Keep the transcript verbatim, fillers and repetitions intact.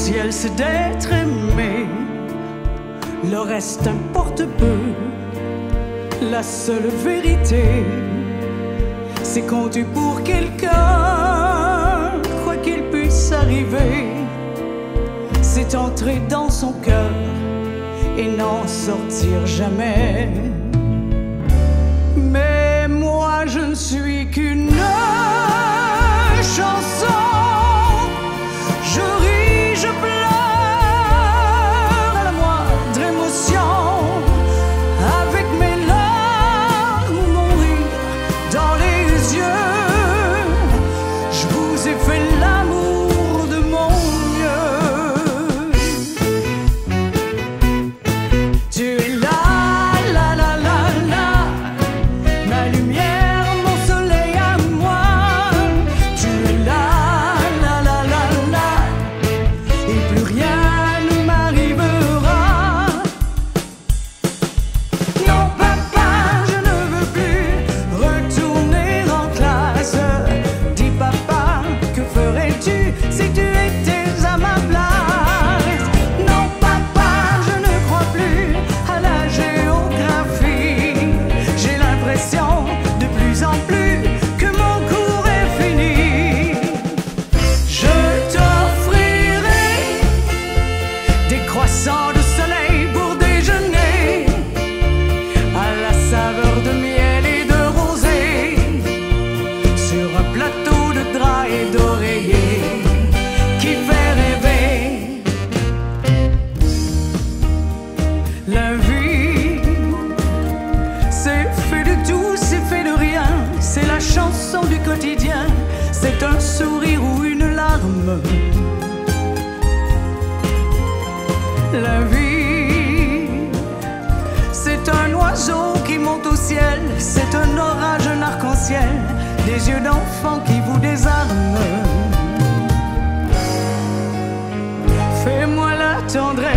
L'essentiel c'est d'être aimé, le reste importe peu. La seule vérité, c'est qu'on tue pour quelqu'un, quoi qu'il puisse arriver. C'est entrer dans son cœur et n'en sortir jamais. Mais moi je ne suis qu'une chanson. Je ris, je pleure à la moindre émotion. Avec mes larmes, mon rire dans les yeux. Je vous ai fait l'amour de mon mieux. Tu es là, là, là, là, là, ma lumière, mon soleil à moi. Tu es là, là, là, là, là, et plus rien ne m'arrivera. Non, papa, je ne veux plus retourner en classe. Dis papa, que ferais-tu si tu étais à ma place? Non, papa, je ne crois plus à la géographie. J'ai l'impression de plus en plus que mon cours est fini. Je t'offrirai des croissants de soleil pour déjeuner, à la saveur de miel et de rosée, sur un plateau de drap et d'oreiller qui fait rêver. La vie, c'est fait de tout, c'est fait de rien. C'est la chanson du quotidien, c'est un sourire ou une larme. La vie, c'est un oiseau qui monte au ciel, c'est un orage, un arc-en-ciel, des yeux d'enfant qui vous désarment. Fais-moi la tendresse